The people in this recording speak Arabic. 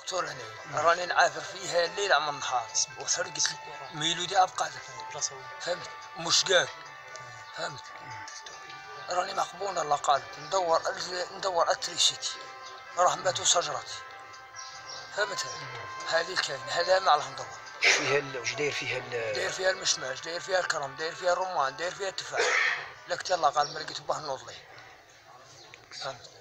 طول هنا راني نعافر فيها الليل عم النهار وحرقت ميلودي ابقى فهمت مشقاق فهمت راني مقبون الله قالت ندور اتريشيتي راح ماتوا شجرتي فهمت هذه الكاين هذا ما عليه ندور فيها واش داير فيها داير فيها المشماش داير فيها الكرم داير فيها الرمان داير فيها التفاح لك يلا قال ما لقيت باه نوض ليه فهمت